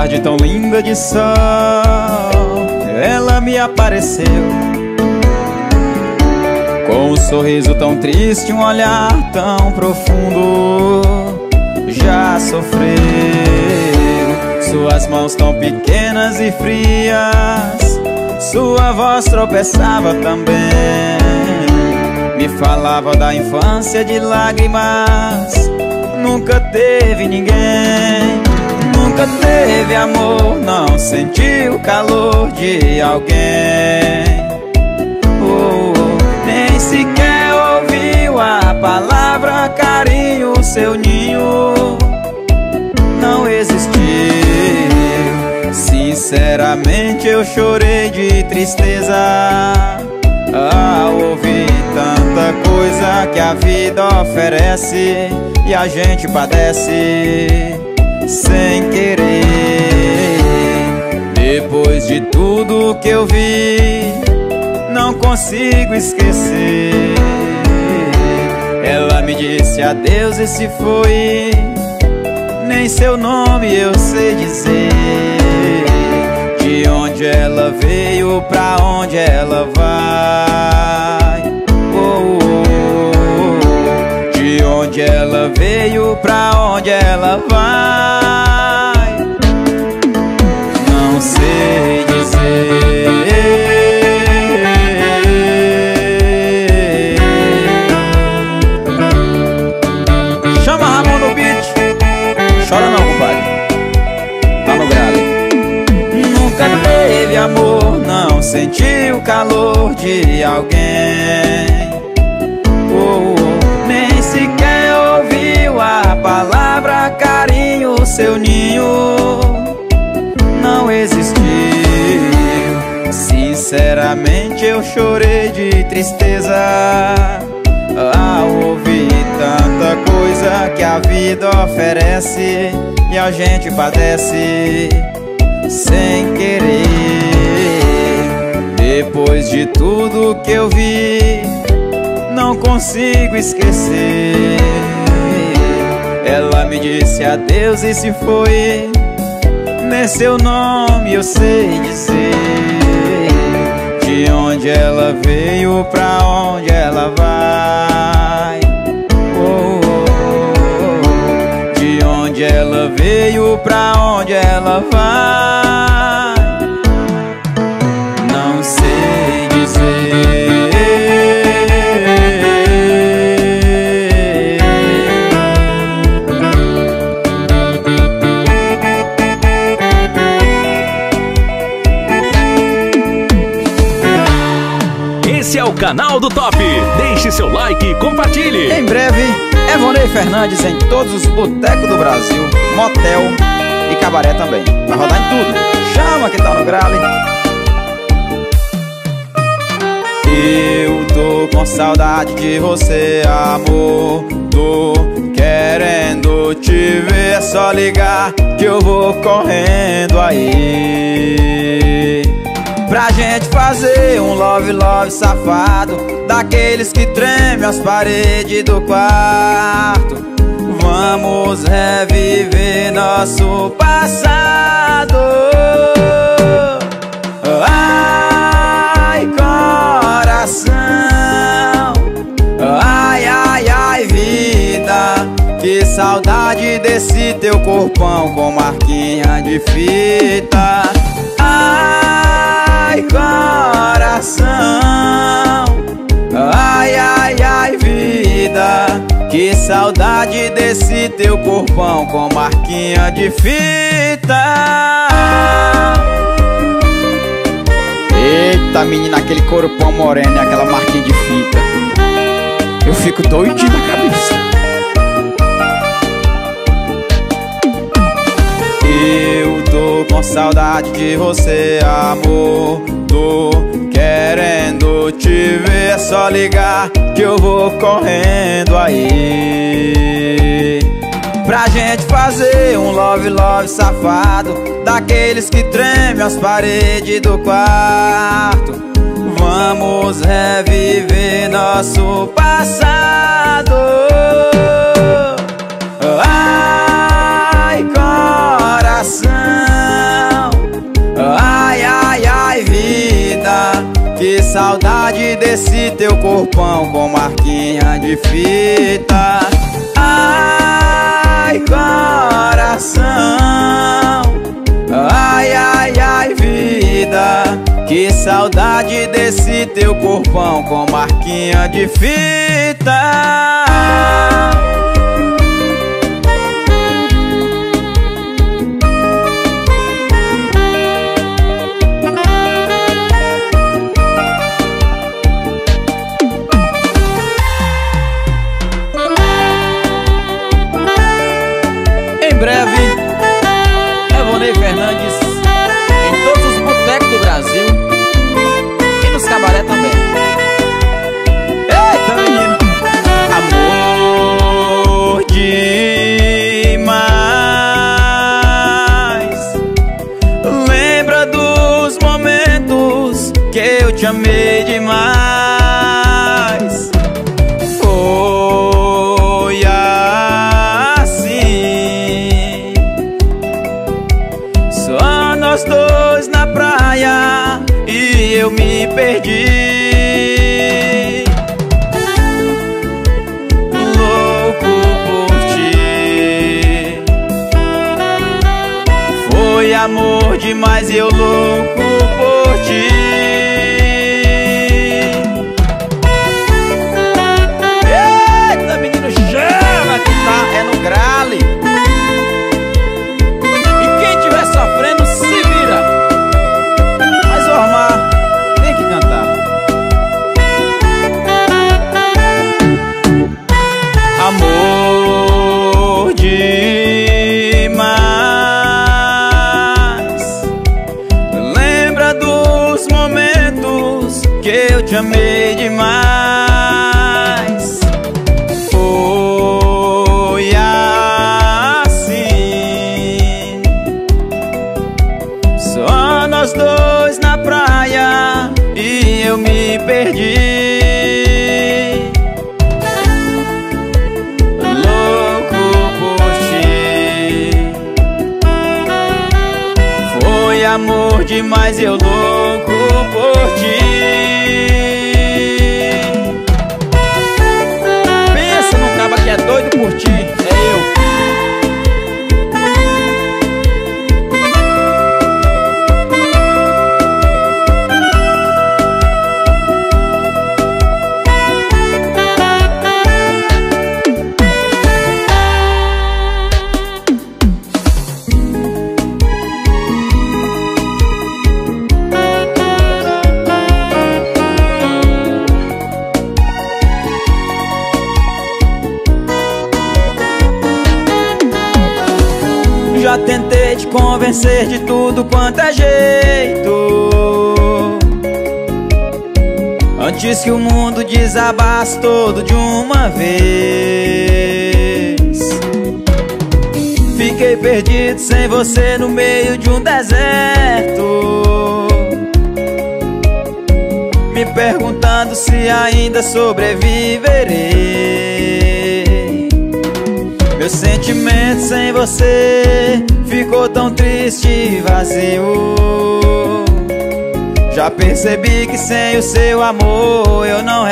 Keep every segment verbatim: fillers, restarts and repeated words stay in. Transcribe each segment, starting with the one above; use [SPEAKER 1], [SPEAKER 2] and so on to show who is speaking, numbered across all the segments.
[SPEAKER 1] tarde tão linda de sol, ela me apareceu com um sorriso tão triste, um olhar tão profundo. Já sofreu, suas mãos tão pequenas e frias, sua voz tropeçava também. Me falava da infância de lágrimas, nunca teve ninguém. Nunca teve amor, não sentiu o calor de alguém. Oh, oh, nem sequer ouviu a palavra carinho, seu ninho não existiu. Sinceramente eu chorei de tristeza ao ouvir tanta coisa que a vida oferece e a gente padece sem querer. Depois de tudo que eu vi, não consigo esquecer. Ela me disse adeus e se foi, nem seu nome eu sei dizer. De onde ela veio, pra onde ela vai. Oh, oh, oh. De onde ela veio, pra onde ela vai, não sei dizer. Chama Ramon no beat. Chora não, compadre, tá no grave. Nunca teve amor, não sentiu o calor de alguém. Oh, oh, nem sequer ouviu a palavra carinho, seu ninho não existiu. Sinceramente eu chorei de tristeza ao ouvir tanta coisa que a vida oferece e a gente padece sem querer. Depois de tudo que eu vi, não consigo esquecer. Ela me disse adeus e se foi, nem seu nome eu sei dizer. De onde ela veio, pra onde ela vai. Oh, oh, oh. De onde ela veio, pra onde ela vai, não sei dizer.
[SPEAKER 2] Esse é o canal do Top. Deixe seu like e compartilhe.
[SPEAKER 1] Em breve, Evonei Fernandes em todos os botecos do Brasil, motel e cabaré também. Vai rodar em tudo. Chama que tá no grale. Eu tô com saudade de você, amor. Tô querendo te ver, é só ligar que eu vou correndo aí. Pra gente fazer um love, love safado, daqueles que tremem as paredes do quarto. Vamos reviver nosso passado. Ai, coração, ai, ai, ai, vida, que saudade desse teu corpão com marquinha de fita. Ai, coração, ai, ai, ai, vida, que saudade desse teu corpão com marquinha de fita. Eita, menina, aquele corpão moreno e aquela marquinha de fita, eu fico doidinho na cabeça. Eu tô com saudade de você, amor. Tô querendo te ver, é só ligar que eu vou correndo aí. Pra gente fazer um love, love safado, daqueles que tremem as paredes do quarto. Vamos reviver nosso passado. Ai, coração, desse teu corpão com marquinha de fita. Ai, coração, ai, ai, ai, vida, que saudade desse teu corpão com marquinha de fita. Em breve, Evonei Fernandes em todos os botecos do Brasil e nos cabaré também. Eita, menino! Amor demais. Lembra dos momentos que eu te amei demais. Foi assim, só nós dois na praia e eu me perdi, louco por ti. Foi amor demais e eu louco por ti. Eita, menino, chama que tá, é no grale. E quem tiver sofrendo se vira. Mas o Ormar tem que cantar. Amor demais. Lembra dos momentos que eu te amei demais. Foi assim, só nós dois na praia e eu me perdi, louco por ti. Foi amor demais, eu louco por ti. Pensa num caba que é doido por ti, é eu. Já tentei te convencer de tudo quanto é jeito, antes que o mundo desabasse todo de uma vez. Fiquei perdido sem você no meio de um deserto, me perguntando se ainda sobreviverei. Meu sentimento sem você ficou tão triste e vazio. Já percebi que sem o seu amor eu não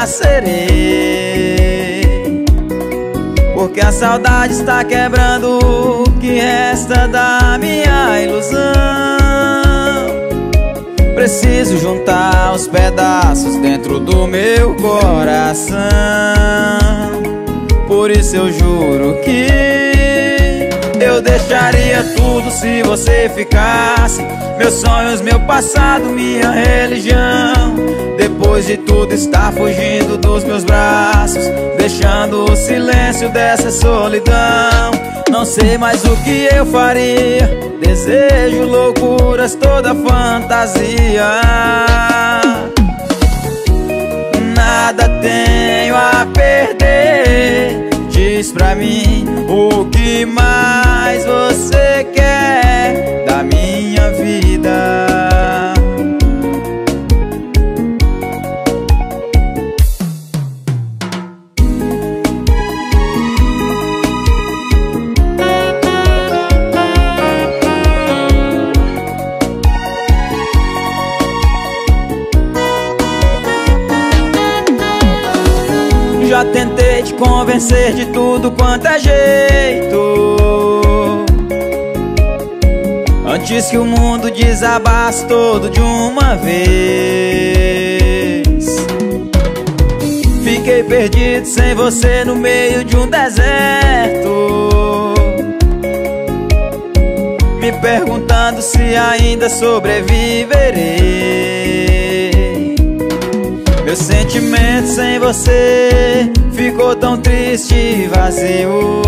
[SPEAKER 1] renascerei, porque a saudade está quebrando o que resta da minha ilusão. Preciso juntar os pedaços dentro do meu coração. Por isso eu juro que eu deixaria tudo se você ficasse. Meus sonhos, meu passado, minha religião. Depois de tudo estar fugindo dos meus braços, deixando o silêncio dessa solidão. Não sei mais o que eu faria. Desejo, loucuras, toda fantasia. Nada tenho a perder. Diz pra mim o que mais você quer da minha vida. convencer de tudo quanto é jeito, antes que o mundo desabasse todo de uma vez. Fiquei perdido sem você no meio de um deserto, me perguntando se ainda sobreviverei. Meu sentimento sem você ficou tão triste e vazio.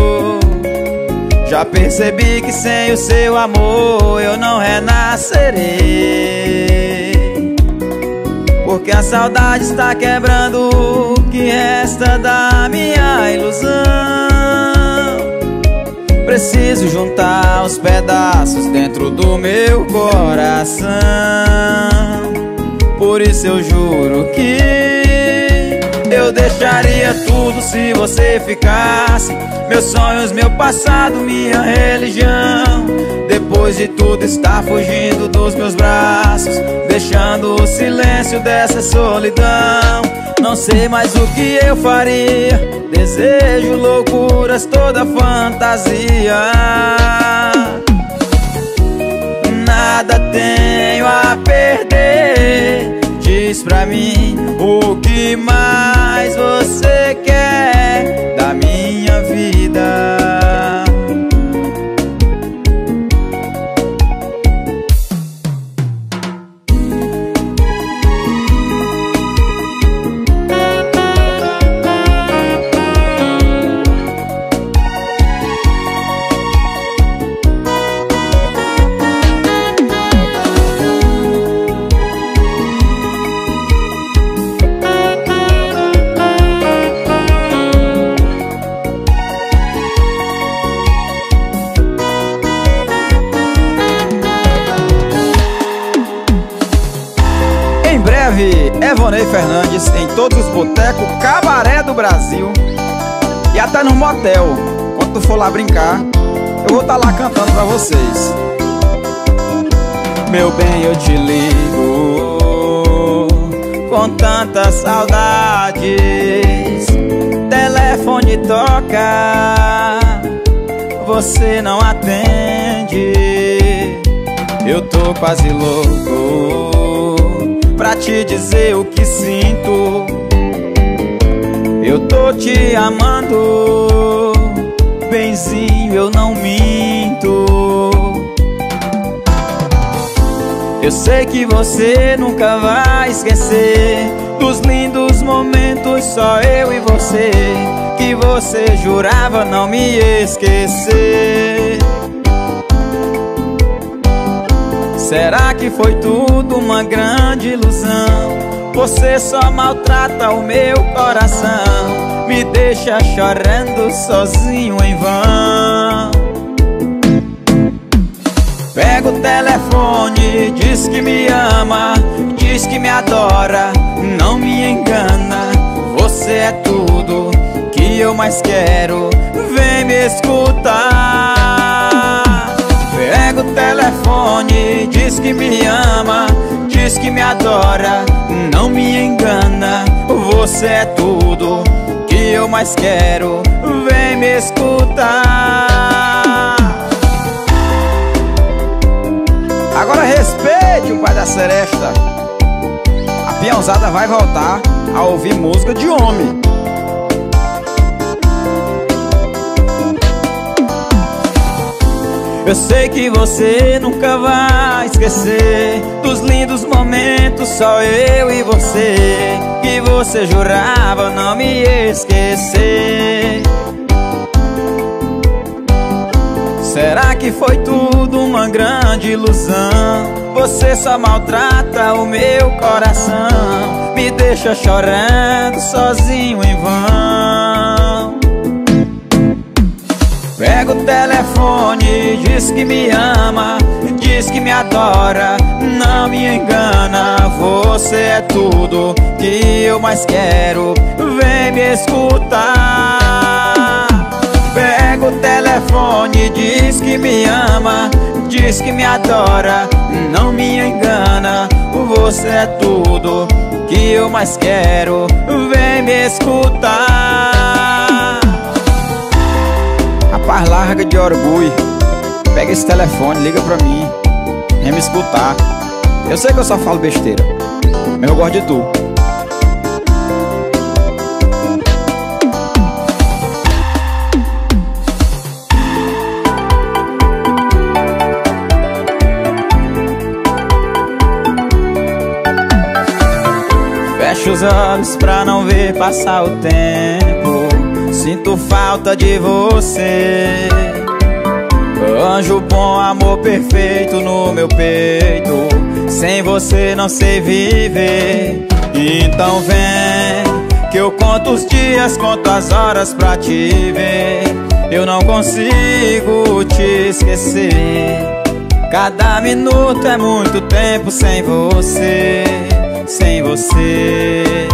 [SPEAKER 1] Já percebi que sem o seu amor eu não renascerei, porque a saudade está quebrando o que resta da minha ilusão. Preciso juntar os pedaços dentro do meu coração. Por isso eu juro que eu deixaria tudo se você ficasse. Meus sonhos, meu passado, minha religião. Depois de tudo estar fugindo dos meus braços, deixando o silêncio dessa solidão. Não sei mais o que eu faria, desejo, loucuras, toda fantasia. Nada tenho a perder, diz pra mim o que mais você quer da minha vida. Evonei Fernandes em todos os botecos, cabaré do Brasil e até no motel. Quando tu for lá brincar, eu vou estar lá cantando pra vocês. Meu bem, eu te ligo com tanta saudade, telefone toca, você não atende. Eu tô quase louco pra te dizer o que sinto. Eu tô te amando, benzinho, eu não minto. Eu sei que você nunca vai esquecer dos lindos momentos, só eu e você, que você jurava não me esquecer. Será que foi tudo uma grande ilusão? Você só maltrata o meu coração, me deixa chorando sozinho em vão. Pega o telefone, diz que me ama, diz que me adora, não me engana. Você é tudo que eu mais quero, vem me escutar. Pega o telefone, diz que me ama, diz que me adora, não me engana. Você é tudo que eu mais quero, vem me escutar. Agora respeite o pai da seresta. A peãozada vai voltar a ouvir música de homem. Eu sei que você nunca vai esquecer dos lindos momentos, só eu e você, que você jurava não me esquecer. Será que foi tudo uma grande ilusão? Você só maltrata o meu coração, me deixa chorando sozinho em vão. Pega o telefone, diz que me ama, diz que me adora, não me engana. Você é tudo que eu mais quero, vem me escutar. Pega o telefone, diz que me ama, diz que me adora, não me engana. Você é tudo que eu mais quero, vem me escutar. Rapaz, larga de orgulho. Pega esse telefone, liga pra mim. Vem me escutar. Eu sei que eu só falo besteira, mas eu gosto de tu. Fecho os olhos pra não ver passar o tempo. Sinto falta de você. Anjo bom, amor perfeito no meu peito. Sem você não sei viver. Então vem, que eu conto os dias, conto as horas pra te ver. Eu não consigo te esquecer. Cada minuto é muito tempo sem você. Sem você.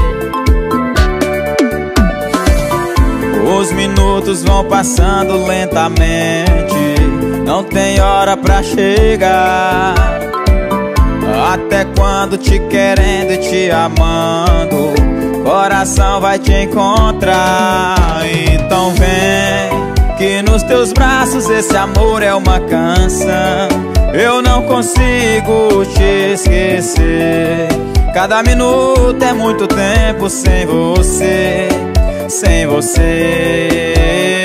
[SPEAKER 1] Os minutos vão passando lentamente. Não tem hora pra chegar. Até quando te querendo e te amando, coração vai te encontrar. Então vem, que nos teus braços esse amor é uma canção. Eu não consigo te esquecer. Cada minuto é muito tempo sem você. Sem você.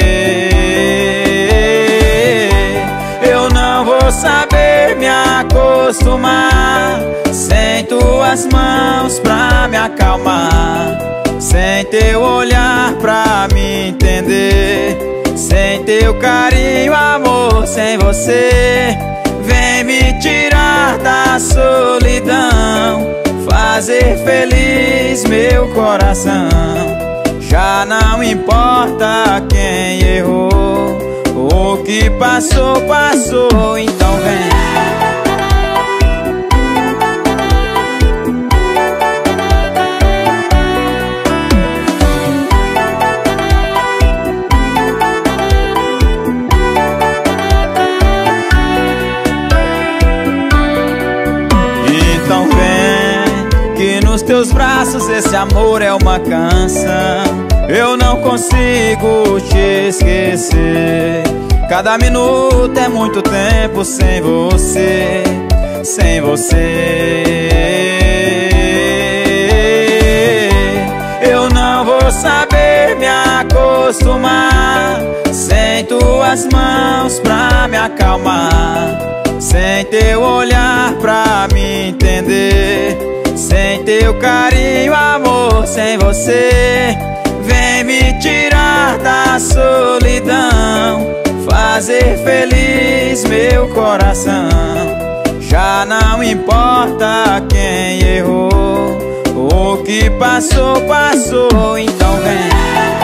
[SPEAKER 1] Eu não vou saber me acostumar sem tuas mãos pra me acalmar, sem teu olhar pra me entender, sem teu carinho, amor, sem você. Vem me tirar da solidão, fazer feliz meu coração. Já não importa quem errou, o que passou, passou, então vem. Então vem, que nos teus braços esse amor é uma canção. Eu não consigo te esquecer. Cada minuto é muito tempo sem você. Sem você. Eu não vou saber me acostumar sem tuas mãos pra me acalmar, sem teu olhar pra me entender, sem teu carinho, amor, sem você. Vem me tirar da solidão, fazer feliz meu coração. Já não importa quem errou, o que passou, passou, então vem.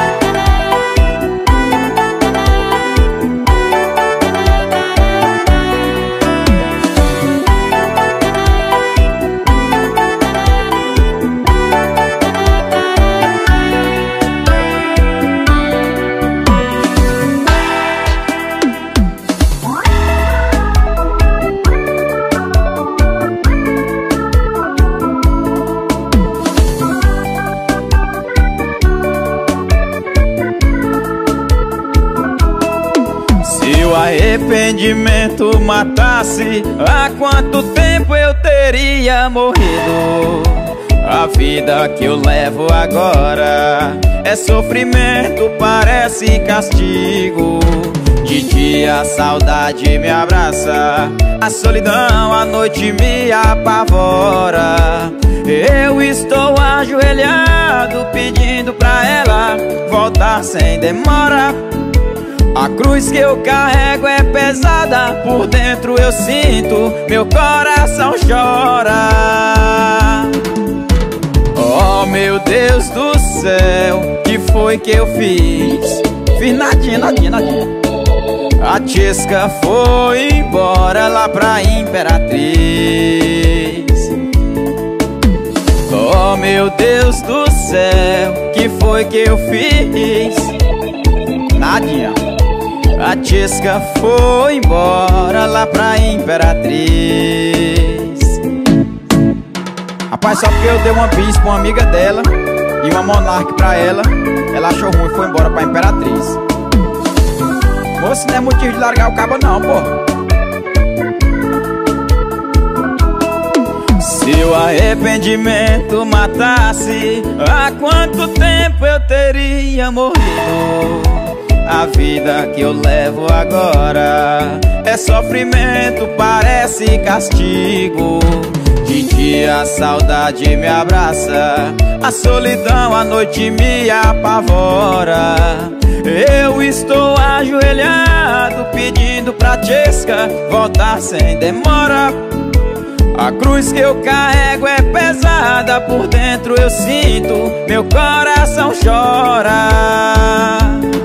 [SPEAKER 1] Arrependimento matasse, há quanto tempo eu teria morrido? A vida que eu levo agora é sofrimento, parece castigo. De dia a saudade me abraça, a solidão à noite me apavora. Eu estou ajoelhado pedindo pra ela voltar sem demora. A cruz que eu carrego é pesada, por dentro eu sinto, meu coração chora. Oh meu Deus do céu, que foi que eu fiz? Fiz nadinha, nadinha, nadinha. A Tiesca foi embora lá pra Imperatriz. Oh meu Deus do céu, que foi que eu fiz? Nadinha. A Tiesca foi embora lá pra Imperatriz. Rapaz, só porque eu dei uma bis pra uma amiga dela e uma Monark pra ela, ela achou ruim e foi embora pra Imperatriz. agora isso não é motivo de largar o cabo não, pô. Se o arrependimento matasse, há quanto tempo eu teria morrido? A vida que eu levo agora é sofrimento, parece castigo. De dia a saudade me abraça, a solidão à noite me apavora. Eu estou ajoelhado pedindo pra Tchesca voltar sem demora. A cruz que eu carrego é pesada, por dentro eu sinto, meu coração chora.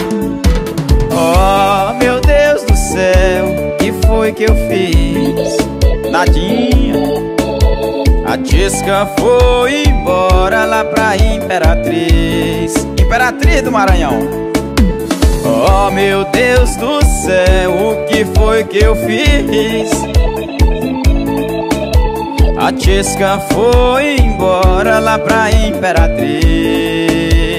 [SPEAKER 1] Oh, meu Deus do céu, que foi que eu fiz? Nadinha. A Tchesca foi embora lá pra Imperatriz, Imperatriz do Maranhão. Oh, meu Deus do céu, o que foi que eu fiz? A Tchesca foi embora lá pra Imperatriz.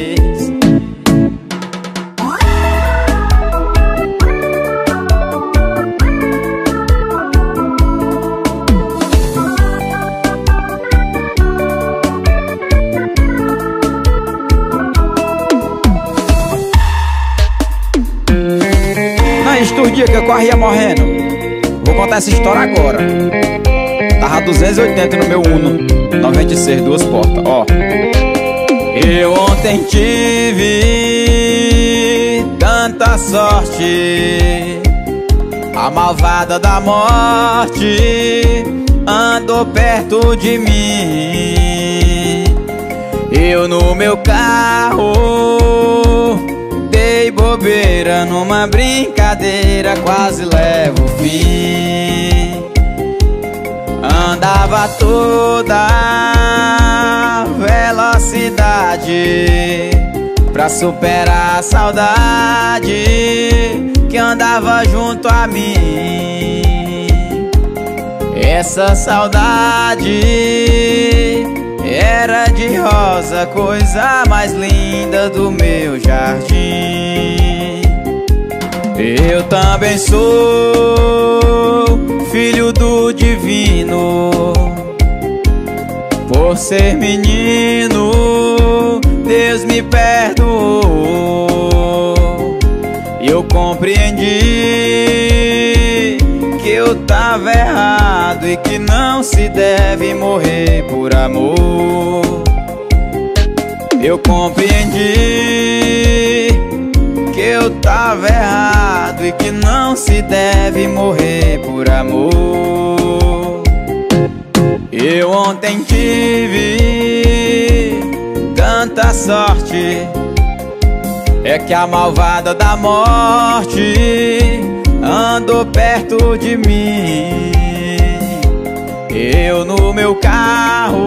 [SPEAKER 1] Estes dias que eu corria morrendo, vou contar essa história agora. Tava duzentos e oitenta no meu Uno, noventa e seis, duas portas, ó. Eu ontem tive tanta sorte, a malvada da morte andou perto de mim. Eu no meu carro dei bobeira numa brincadeira, quase levo o fim. Andava toda velocidade pra superar a saudade que andava junto a mim. Essa saudade era de rosa, coisa mais linda do meu jardim. Eu também sou filho do divino, por ser menino Deus me perdoou. Eu compreendi que eu tava errado e que não se deve morrer por amor. Eu compreendi que eu tava errado e que não se deve morrer por amor. Eu ontem tive tanta sorte, é que a malvada da morte andou perto de mim. Eu no meu carro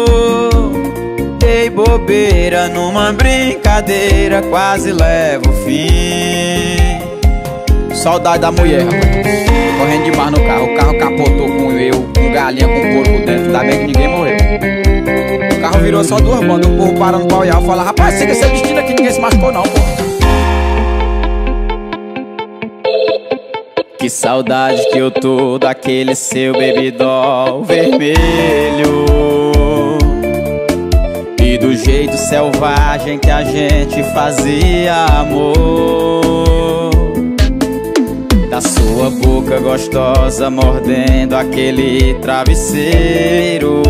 [SPEAKER 1] dei bobeira numa brincadeira, quase levo o fim. Saudade da mulher, rapaz. Correndo demais no carro, o carro capotou com eu, com galinha, com porco dentro, ainda bem que ninguém morreu. O carro virou só duas bandas, o povo parando pra olhar e falar: rapaz, siga seu destino aqui, ninguém se machucou não, pô. Que saudade que eu tô daquele seu baby doll vermelho e do jeito selvagem que a gente fazia amor. Da sua boca gostosa mordendo aquele travesseiro,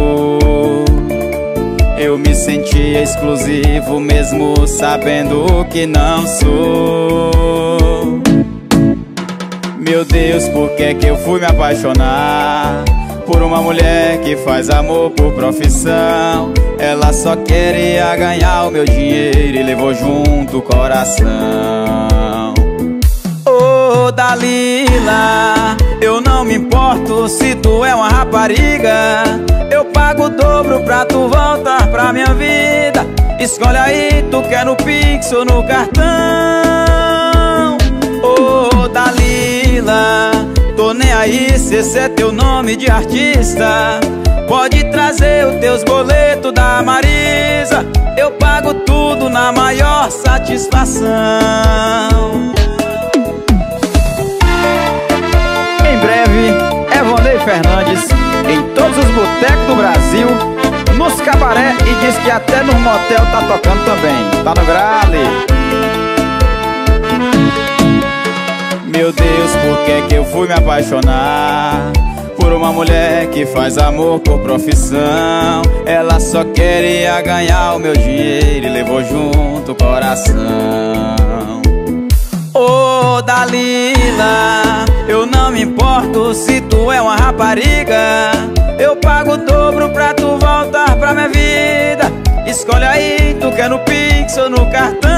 [SPEAKER 1] eu me sentia exclusivo mesmo sabendo que não sou. Meu Deus, por que que eu fui me apaixonar por uma mulher que faz amor por profissão? Ela só queria ganhar o meu dinheiro e levou junto o coração. Ô Dalila, eu não me importo se tu é uma rapariga, eu pago o dobro pra tu voltar pra minha vida. Escolhe aí, tu quer no Pix ou no cartão. Ô Dalila, tô nem aí se esse é teu nome de artista. Pode trazer os teus boletos da Marisa, eu pago tudo na maior satisfação. Fernandes em todos os botecos do Brasil, nos cabaré e diz que até no motel tá tocando também. Tá no grale. Meu Deus, por que que eu fui me apaixonar por uma mulher que faz amor por profissão? Ela só queria ganhar o meu dinheiro e levou junto o coração. Ô oh, Dalila, eu não me importo se tu é uma rapariga. Eu pago o dobro pra tu voltar pra minha vida. Escolhe aí, tu quer no Pix ou no cartão.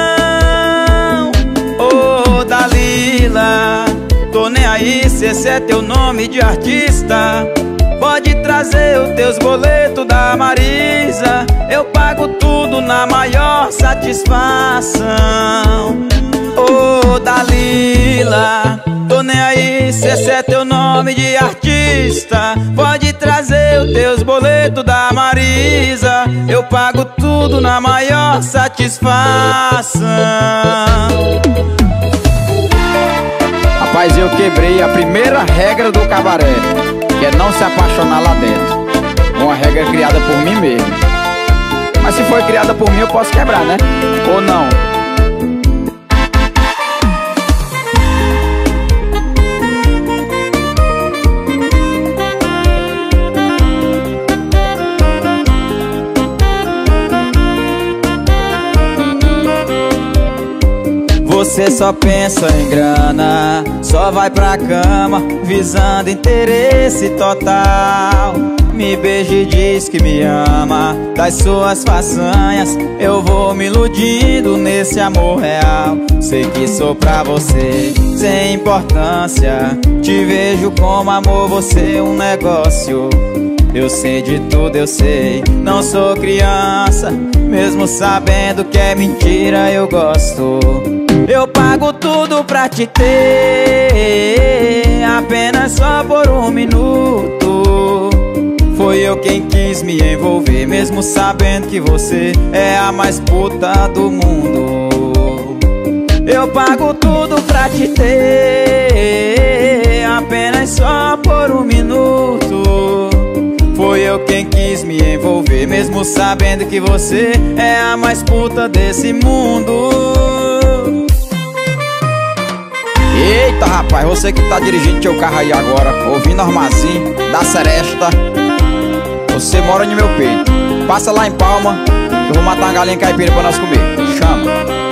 [SPEAKER 1] Ô oh, Dalila, tô nem aí se esse é teu nome de artista. Pode trazer os teus boletos da Marisa. Eu pago tudo na maior satisfação. Ô oh, Dalila, tô nem aí se esse é teu nome de artista. Pode trazer os teus boletos da Marisa. Eu pago tudo na maior satisfação. Rapaz, eu quebrei a primeira regra do cabaré, que é não se apaixonar lá dentro. Uma regra criada por mim mesmo. Mas se foi criada por mim, eu posso quebrar, né? Ou não? Você só pensa em grana, só vai pra cama visando interesse total. Me beija e diz que me ama, das suas façanhas eu vou me iludindo nesse amor real. Sei que sou pra você sem importância, te vejo como amor, você um negócio. Eu sei de tudo, eu sei, não sou criança, mesmo sabendo que é mentira eu gosto. Eu pago tudo pra te ter, apenas só por um minuto. Foi eu quem quis me envolver, mesmo sabendo que você é a mais puta do mundo. Eu pago tudo pra te ter, apenas só por um minuto. Foi eu quem quis me envolver, mesmo sabendo que você é a mais puta desse mundo. Eita rapaz, você que tá dirigindo teu carro aí agora, ouvindo Armazinho da Seresta, você mora no meu peito. Passa lá em Palma, eu vou matar uma galinha caipira pra nós comer. Chama.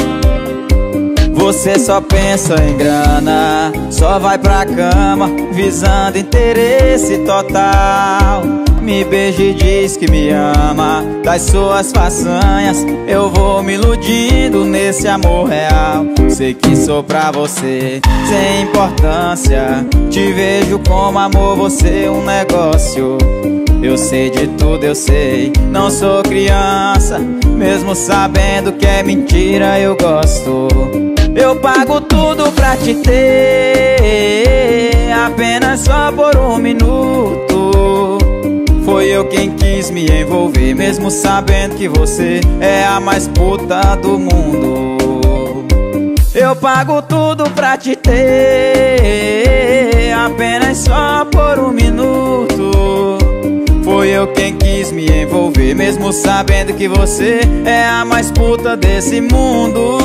[SPEAKER 1] Você só pensa em grana, só vai pra cama visando interesse total. Me beija e diz que me ama, das suas façanhas eu vou me iludindo nesse amor real. Sei que sou pra você sem importância, te vejo como amor, você um negócio. Eu sei de tudo, eu sei, não sou criança, mesmo sabendo que é mentira eu gosto. Eu pago tudo pra te ter, apenas só por um minuto. Foi eu quem quis me envolver, mesmo sabendo que você é a mais puta do mundo. Eu pago tudo pra te ter, apenas só por um minuto. Foi eu quem quis me envolver, mesmo sabendo que você é a mais puta desse mundo.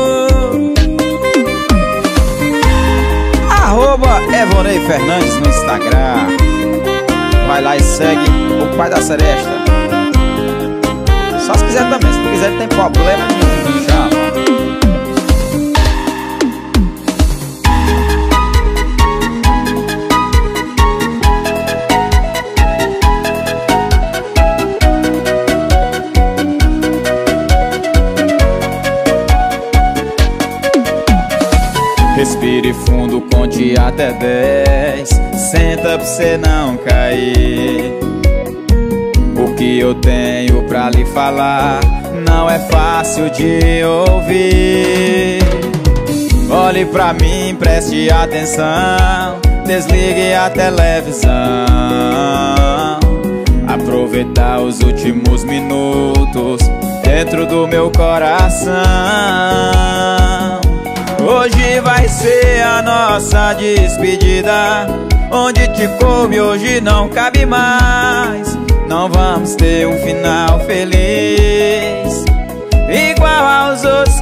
[SPEAKER 1] Arroba Evonei Fernandes no Instagram. Vai lá e segue o pai da Seresta. Só se quiser também, se não quiser não tem problema nenhum. Chama. Respire fundo, conte até dez. Senta pra cê não cair. O que eu tenho pra lhe falar não é fácil de ouvir. Olhe pra mim, preste atenção, desligue a televisão. Aproveitar os últimos minutos dentro do meu coração. Hoje vai ser a nossa despedida, onde te coube hoje não cabe mais. Não vamos ter um final feliz igual aos outros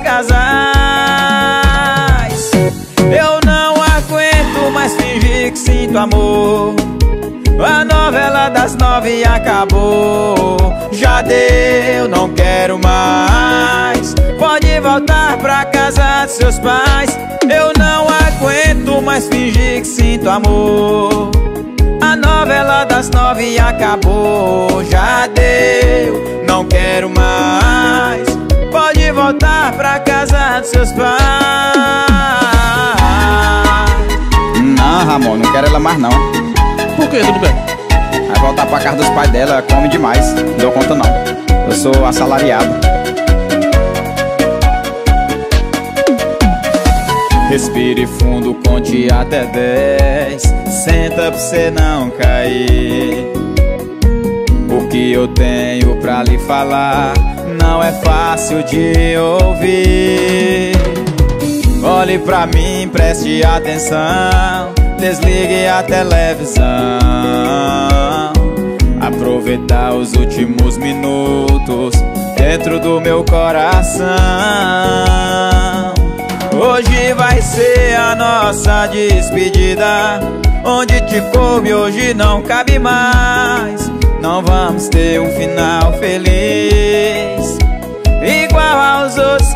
[SPEAKER 1] casais. Eu não aguento mais fingir que sinto amor. A novela das nove acabou. Já deu, não quero mais. Pode voltar pra casa de seus pais. Eu não aguento mais fingir que sinto amor. A novela das nove acabou. Já deu, não quero mais. Pode voltar pra casa de seus pais.
[SPEAKER 3] Não, Ramon, não quero ela mais não.
[SPEAKER 4] Por que, tudo bem?
[SPEAKER 3] Vai voltar pra casa dos pais dela, come demais. Não dou conta não. Eu sou assalariado.
[SPEAKER 1] Respire fundo, conte até dez. Senta pra cê não cair. O que eu tenho pra lhe falar não é fácil de ouvir. Olhe pra mim, preste atenção. Desligue a televisão. Aproveitar os últimos minutos dentro do meu coração. Hoje vai ser a nossa despedida, onde te coube hoje não cabe mais. Não vamos ter um final feliz igual aos outros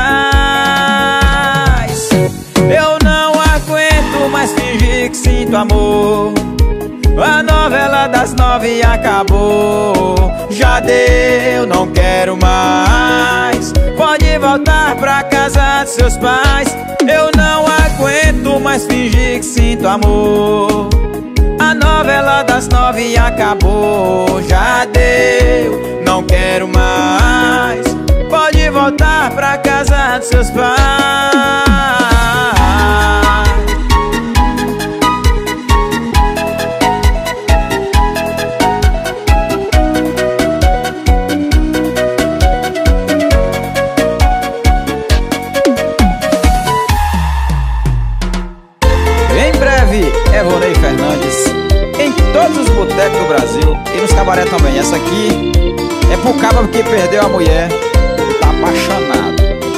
[SPEAKER 1] casais. Eu não aguento mais fingir que sinto amor. A novela das nove acabou. Já deu, não quero mais. Pode voltar pra casa de seus pais. Eu não aguento mais fingir que sinto amor. A novela das nove acabou. Já deu, não quero mais. Pode voltar pra casa de seus pais.
[SPEAKER 3] Evonei Fernandes em todos os botecos do Brasil e nos cabaré também. Essa aqui é pro cabo que perdeu a mulher e tá apaixonado.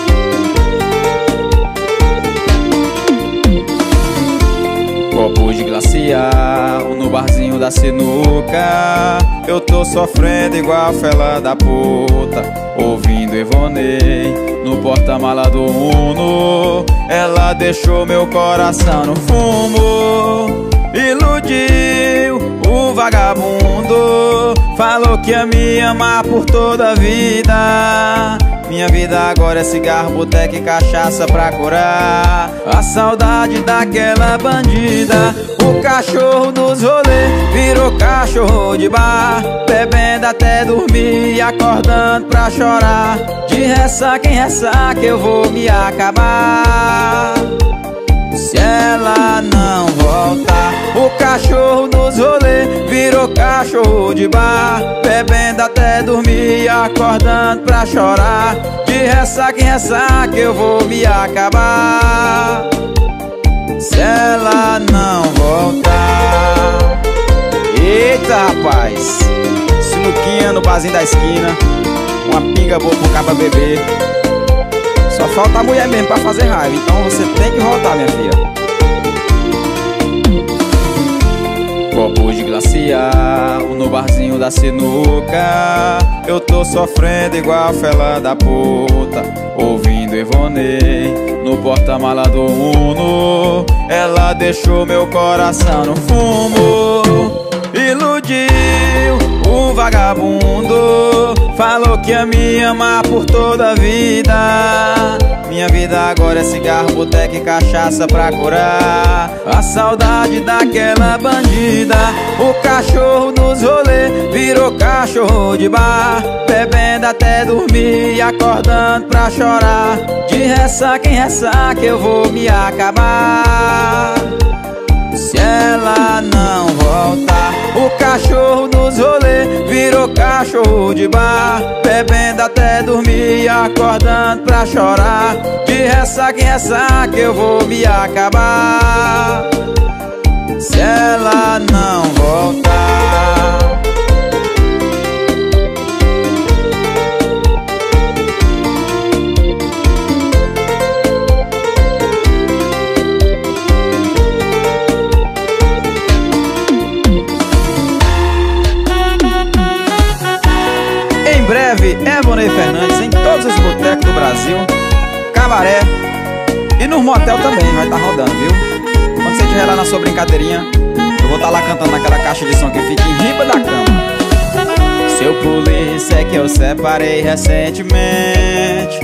[SPEAKER 1] Copo de glacial no barzinho da sinuca. Eu tô sofrendo igual a fela da puta, ouvindo Evonei no porta-mala do Uno. Ela deixou meu coração no fumo. Iludiu o vagabundo. Falou que ia me amar por toda a vida. Minha vida agora é cigarro, boteca e cachaça pra curar a saudade daquela bandida. O cachorro dos rolês virou cachorro de bar, bebendo até dormir e acordando pra chorar. De ressaca em ressaca eu vou me acabar se ela não voltar. O cachorro dos rolês virou cachorro de bar, bebendo até dormir e acordando pra chorar. De ressaca em ressaca eu vou me acabar se ela não voltar.
[SPEAKER 3] Eita, rapaz, sinuquinha no barzinho da esquina, uma pinga boa pro caba beber. Só falta a mulher mesmo pra fazer raiva, então você tem que voltar, minha filha.
[SPEAKER 1] Copo de glacial no barzinho da sinuca. Eu tô sofrendo igual a fela da puta, ouvindo Evonei no porta-mala do Uno. Ela deixou meu coração no fumo. Iludiu o vagabundo. Falou que ia me amar por toda a vida. Minha vida agora é cigarro, boteca e cachaça pra curar a saudade daquela bandida. O cachorro dos rolês virou cachorro de bar, bebendo até dormir e acordando pra chorar. De ressaca em ressaca eu vou me acabar se ela não voltar. O cachorro cachorro dos rolês, virou cachorro de bar, bebendo até dormir e acordando pra chorar. De ressaca em ressaca eu vou me acabar se ela não voltar. Em breve, Evonei Fernandes em todos os botecos do Brasil, cabaré e no motel também vai estar rodando, viu? Quando você estiver lá na sua brincadeirinha, eu vou estar lá cantando naquela caixa de som que fica em riba da cama. Seu polícia é que eu separei recentemente,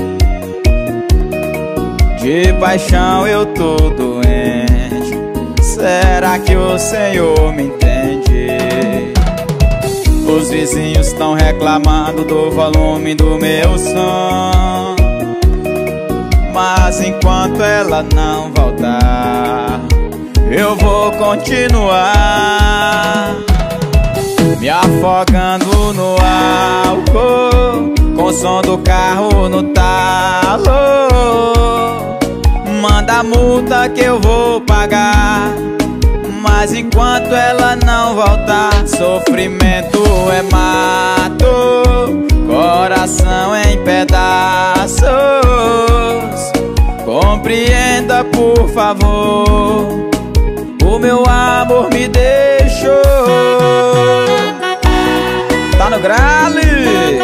[SPEAKER 1] de paixão eu tô doente. Será que o Senhor me entende? Os vizinhos estão reclamando do volume do meu som, mas enquanto ela não voltar, eu vou continuar me afogando no álcool, com o som do carro no talo. Manda a multa que eu vou pagar, mas enquanto ela não voltar, sofrimento é mato, coração em pedaços. Compreenda, por favor, o meu amor me deixou. Tá no grale.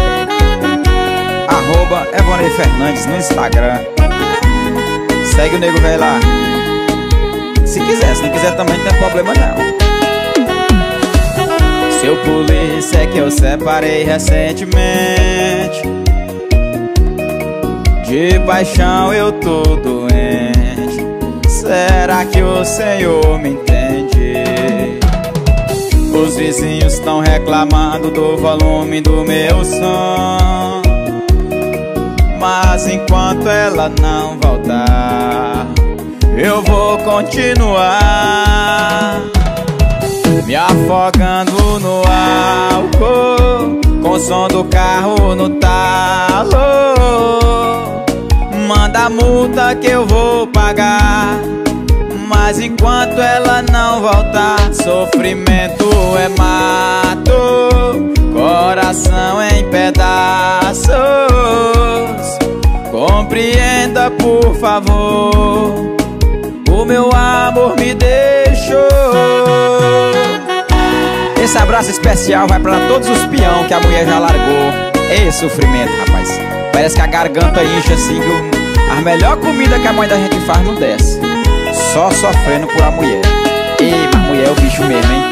[SPEAKER 1] Arroba Evonei Fernandes no Instagram. Segue o nego velho lá. Se quiser, se não quiser também não tem problema não. Seu polícia é que eu separei recentemente, de paixão eu tô doente. Será que o Senhor me entende? Os vizinhos estão reclamando do volume do meu som, mas enquanto ela não voltar, eu vou continuar me afogando no álcool, com o som do carro no talo. Manda a multa que eu vou pagar, mas enquanto ela não voltar, sofrimento é mato, coração em pedaços. Compreenda, por favor, o meu amor me deixou. Esse abraço especial vai pra todos os peão que a mulher já largou. Ei, sofrimento, rapaz. Parece que a garganta incha assim, que o- a melhor comida que a mãe da gente faz não desce. Só sofrendo por a mulher. Ei, mas mulher é o bicho mesmo, hein?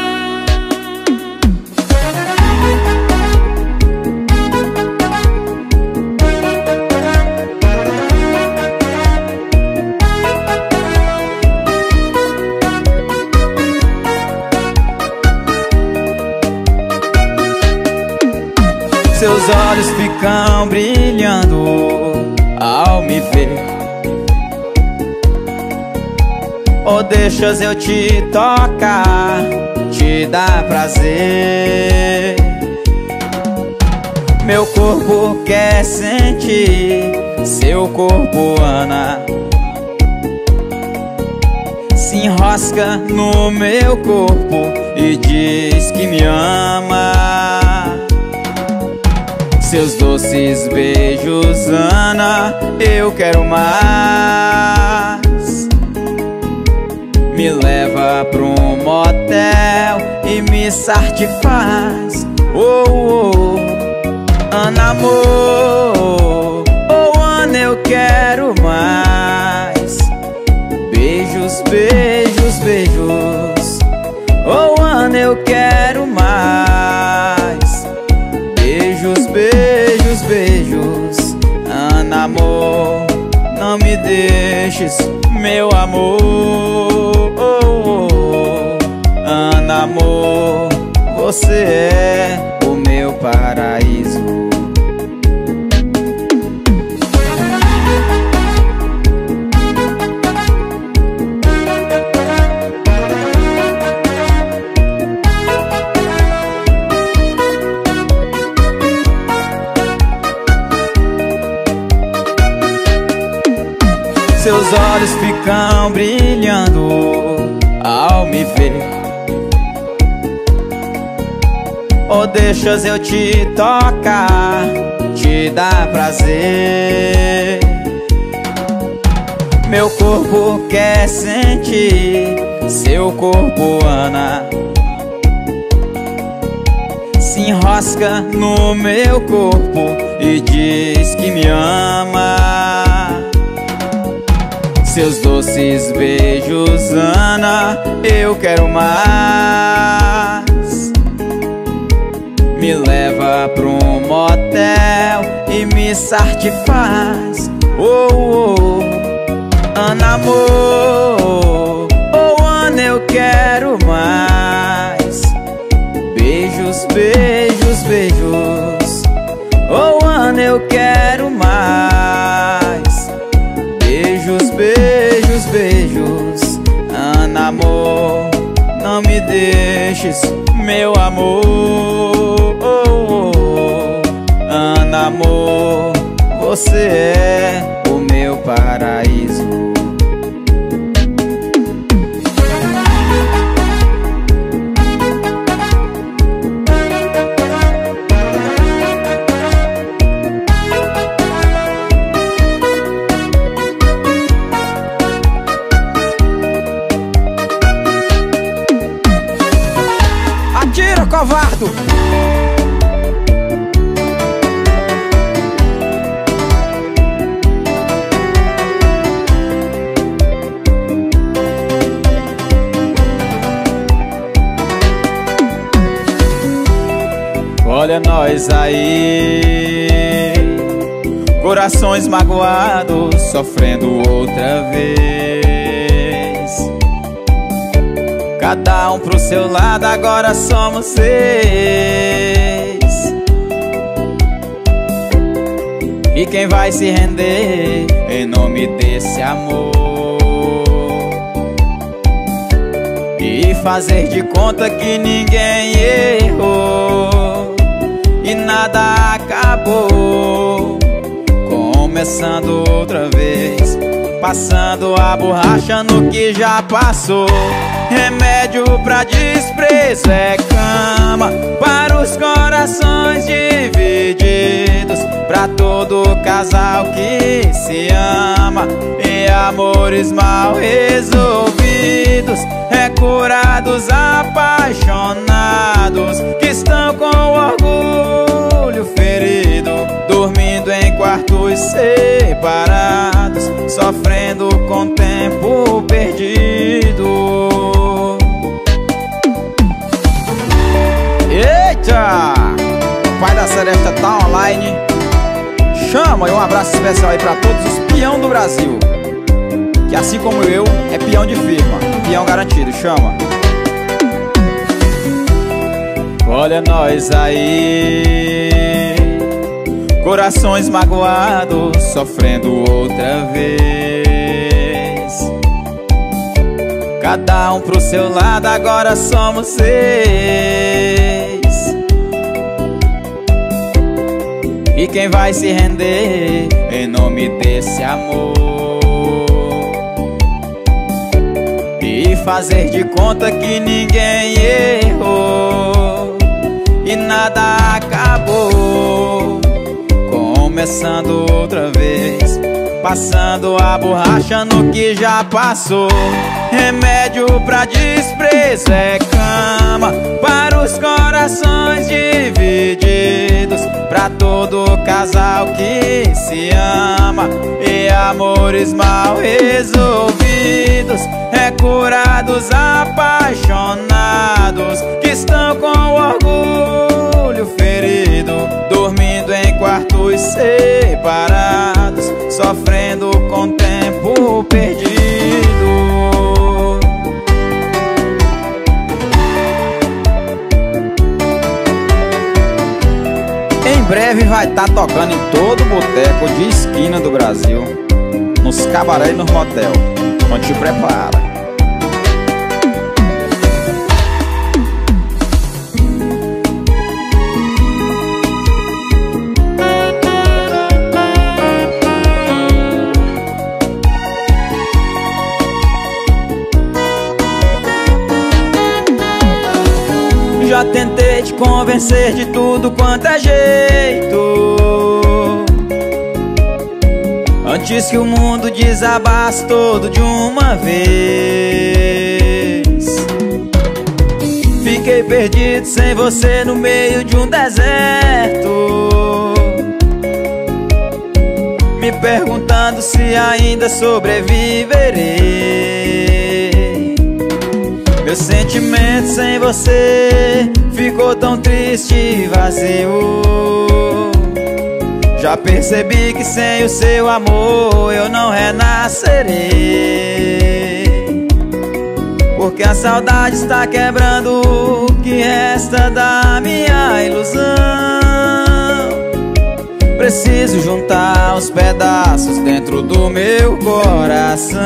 [SPEAKER 1] Seus olhos ficam brilhando ao me ver. Ou deixas eu te tocar, te dar prazer. Meu corpo quer sentir, seu corpo, Ana, se enrosca no meu corpo e diz que me ama. Seus doces beijos, Ana, eu quero mais. Me leva pra um motel e me satisfaz. Oh, oh, Ana, amor, oh, Ana, eu quero mais. Beijos, beijos, beijos. Oh, Ana, eu quero mais. Beijos, beijos, beijos. Ana, amor, não me deixes, meu amor. Oh, oh, oh. Ana, amor, você é o meu paraíso. olhos ficam brilhando ao me ver. Ou deixas eu te tocar, te dar prazer. Meu corpo quer sentir, seu corpo, Ana, se enrosca no meu corpo e diz que me ama. Seus doces beijos, Ana, eu quero mais. Me leva pra um motel e me satisfaz. Oh, oh, Ana, amor, oh, Ana, eu quero mais. Beijos, beijos, beijos, oh, Ana, eu quero mais. Beijos, beijos, beijos, Ana, amor, não me deixes, meu amor. Oh, oh, Ana, amor, você é o meu paraíso.
[SPEAKER 3] Atira, covardo!
[SPEAKER 1] Olha nós aí, corações magoados, sofrendo outra vez. Cada um pro seu lado, agora somos seis. E quem vai se render em nome desse amor e fazer de conta que ninguém errou e nada acabou, começando outra vez, passando a borracha no que já passou. Remédio pra desprezo é cama para os corações divididos, pra todo casal que se ama, e amores mal resolvidos é curados apaixonados que estão com o orgulho ferido, dormindo em quartos separados, sofrendo com tempo perdido.
[SPEAKER 3] Eita! O pai da Seresta tá online. Chama, e um abraço especial aí pra todos os peão do Brasil, que assim como eu, é peão de firma, peão garantido. Chama.
[SPEAKER 1] Olha nós aí, corações magoados, sofrendo outra vez. Cada um pro seu lado, agora somos seis. E quem vai se render em nome desse amor e fazer de conta que ninguém errou e nada acabou, começando outra vez, passando a borracha no que já passou. Remédio pra desprezo é cama para os corações divididos, pra todo casal que se ama, e amores mal resolvidos é curados apaixonados que estão com o orgulho ferido, dormindo em quartos separados, sofrendo com tempo perdido.
[SPEAKER 3] Em breve vai estar tocando em todo boteco de esquina do Brasil, nos cabaré e nos motel. Então te prepara.
[SPEAKER 1] Já tentei te convencer de tudo quanto é jeito, antes que o mundo desabasse todo de uma vez. Fiquei perdido sem você no meio de um deserto, me perguntando se ainda sobreviverei. Meu sentimento sem você ficou tão triste e vazio. Já percebi que sem o seu amor eu não renascerei, porque a saudade está quebrando o que resta da minha ilusão. Preciso juntar os pedaços dentro do meu coração.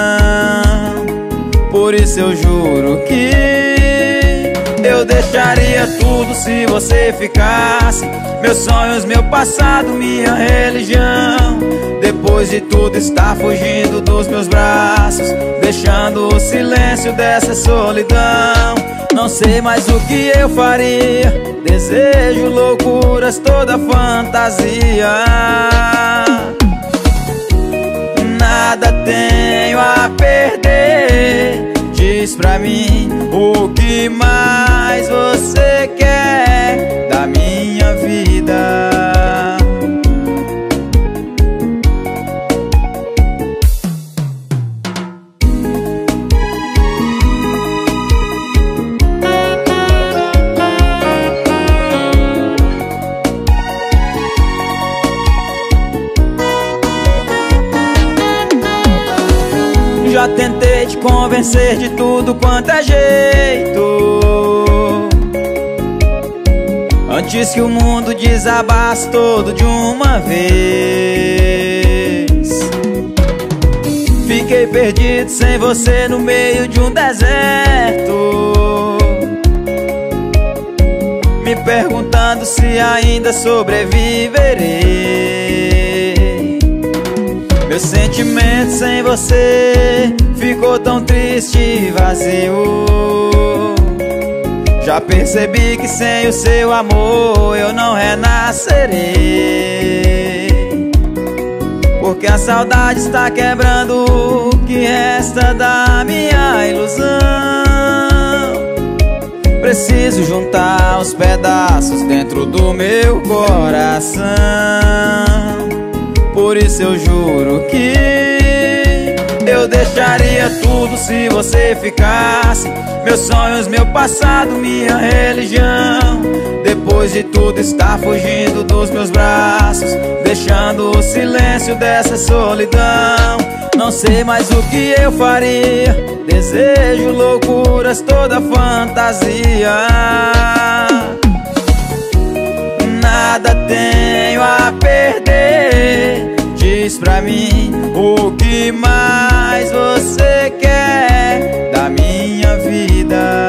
[SPEAKER 1] Por isso eu juro que eu deixaria tudo se você ficasse. Meus sonhos, meu passado, minha religião. Depois de tudo estar fugindo dos meus braços, deixando o silêncio dessa solidão. Não sei mais o que eu faria, desejo, loucuras, toda fantasia. Nada tenho a perder, diz pra mim o que mais você quer da minha vida. Já tentei te convencer de tudo quanto é jeito, antes que o mundo desabasse todo de uma vez. Fiquei perdido sem você no meio de um deserto, me perguntando se ainda sobreviverei. Meu sentimento sem você ficou tão triste e vazio. Já percebi que sem o seu amor eu não renascerei, porque a saudade está quebrando o que resta da minha ilusão. Preciso juntar os pedaços dentro do meu coração. Por isso eu juro que eu deixaria tudo se você ficasse. Meus sonhos, meu passado, minha religião. Depois de tudo estar fugindo dos meus braços, deixando o silêncio dessa solidão. Não sei mais o que eu faria, desejo, loucuras, toda fantasia. Nada tenho a perder, diz pra mim o que mais você quer da minha vida.